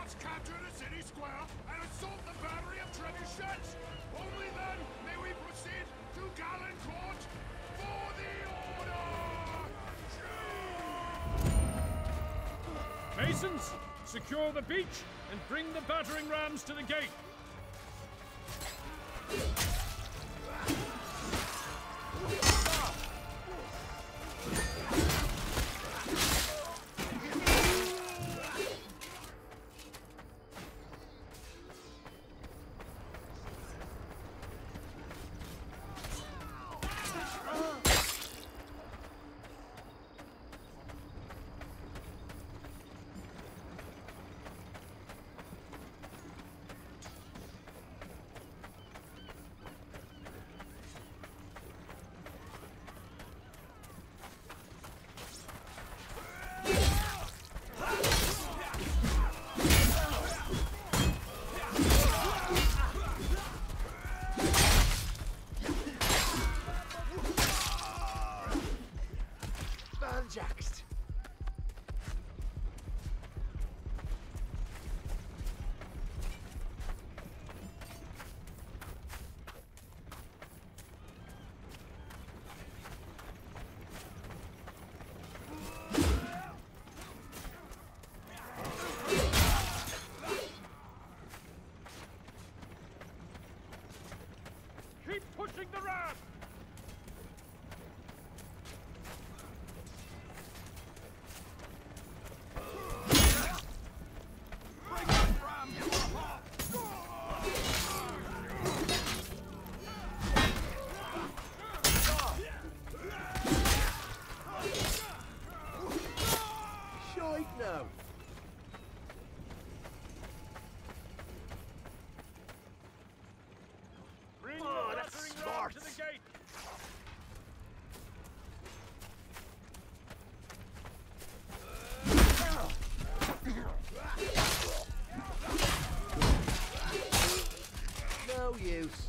must capture the city square and assault the battery of trebuchets. Only then may we proceed to Gallant Court for the order! Masons, secure the beach and bring the battering rams to the gate. Keep pushing the ram! Bring that ram, you hawk! Shite now! Bring Oh, the that's battering smart. ram to the gate. No use.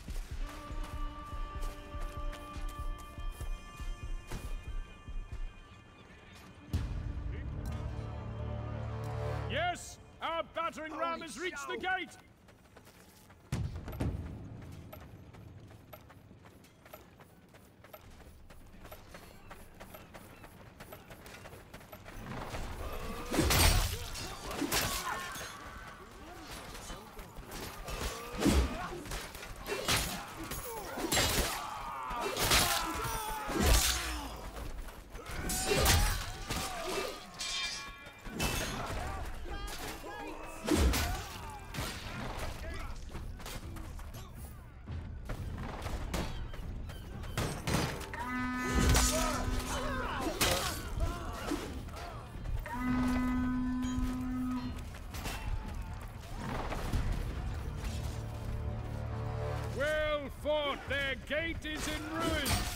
Yes, our battering ram has reached the gate. Well fought, their gate is in ruins.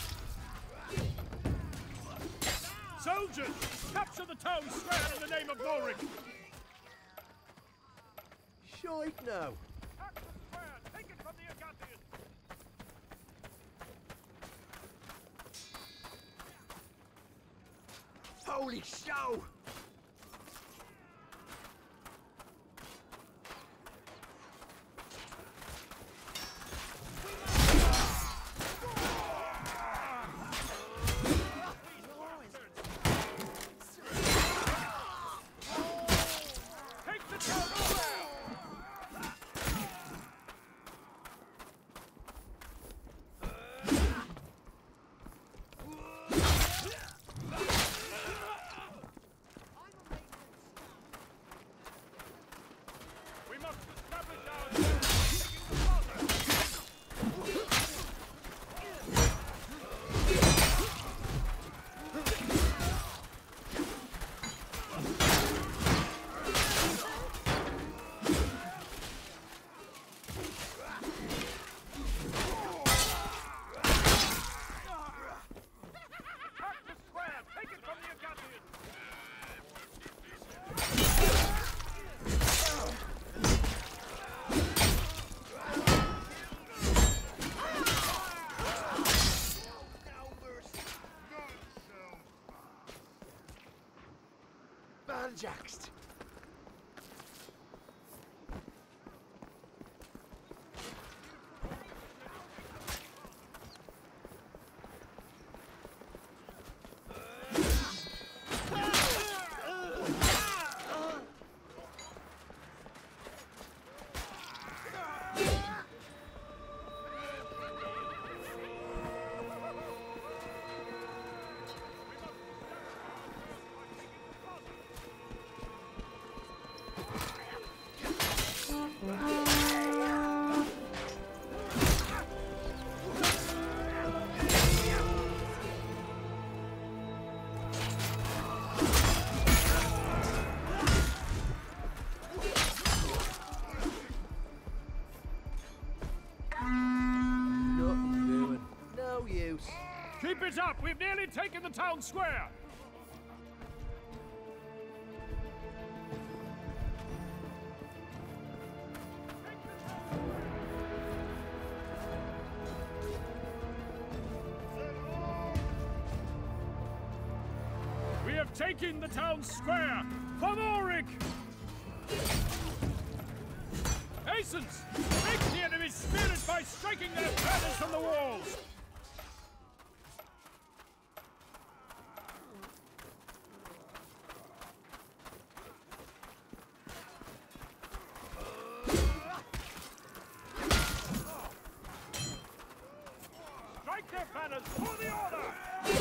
Soldiers, capture the town square in the name of glory. Shite now. Capture the square, take it from the Agathians. Holy show! Take the town square. We must establish ourselves. Attack the square, take it from the Agathians. Banjaxed. Nothing doing. No use. Keep it up! We've nearly taken the town square! We have taken the town square! For Ulrich! Asons! Make the enemy spirit by striking their banners from the walls! Strike their banners for the order!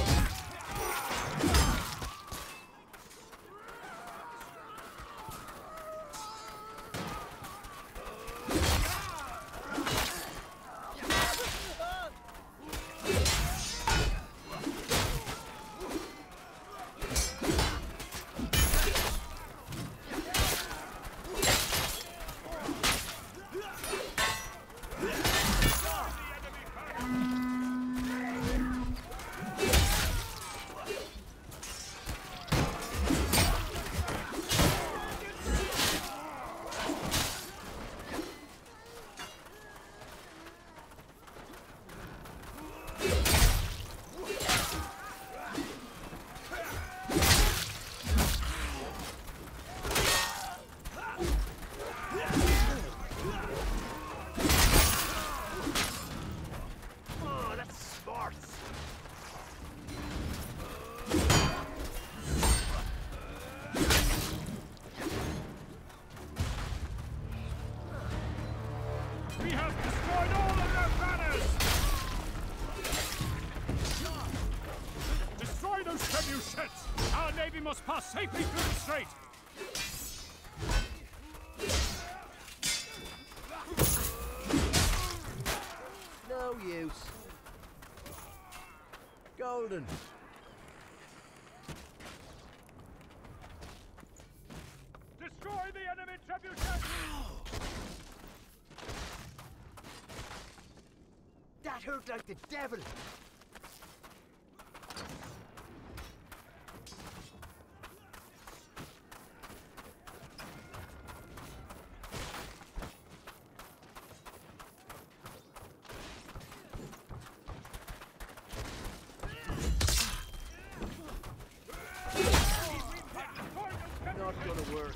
We have destroyed all of their banners! Destroy those trebuchets! Our navy must pass safely through the strait! No use. Golden. Destroy the enemy trebuchets! That hurt like the devil. Not gonna work.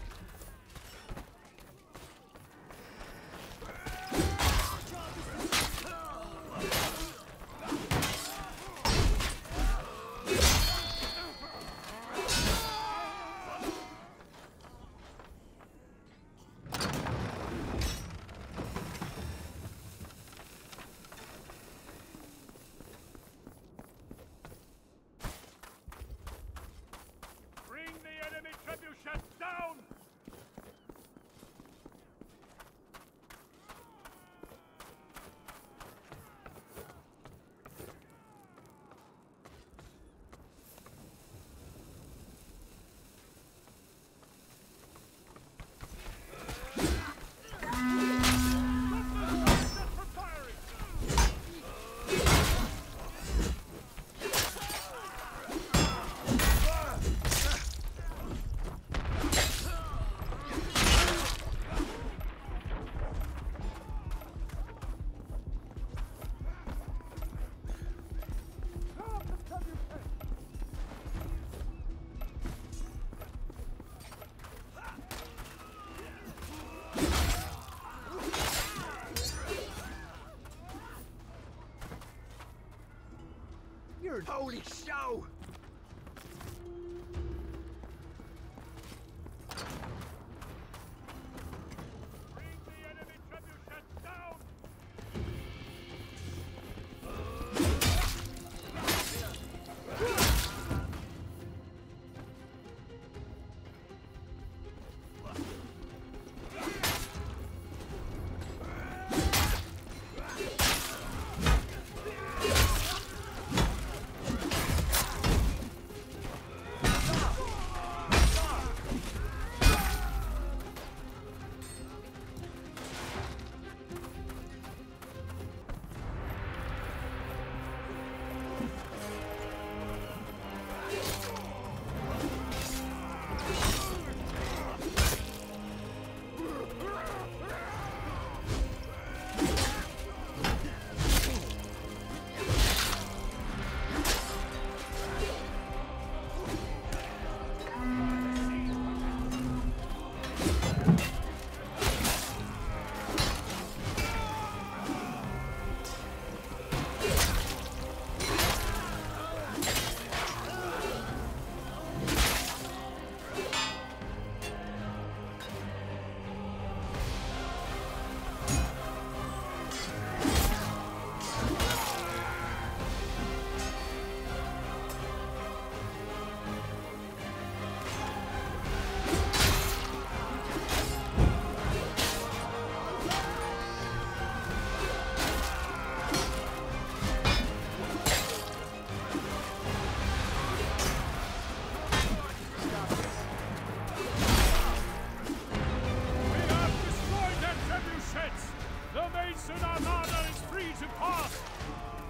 Bring the enemy trebuchets down! You're an holy show! Bring the enemy trebuchets down! The Mason Armada is free to pass!